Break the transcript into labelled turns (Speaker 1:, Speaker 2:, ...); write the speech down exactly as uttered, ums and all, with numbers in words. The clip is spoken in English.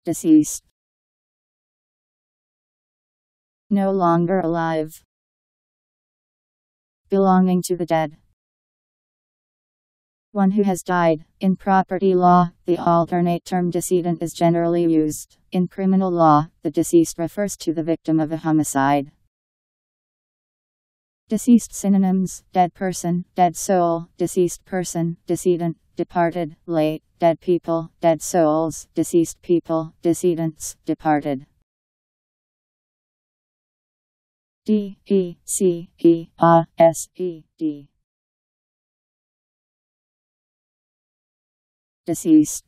Speaker 1: Deceased. No longer alive. Belonging to the dead. One who has died. In property law, the alternate term decedent is generally used. In criminal law, the deceased refers to the victim of a homicide. Deceased synonyms: dead person, dead soul, deceased person, decedent, departed, late, dead people, dead souls, deceased people, decedents, departed. D E C E A S E D. Deceased.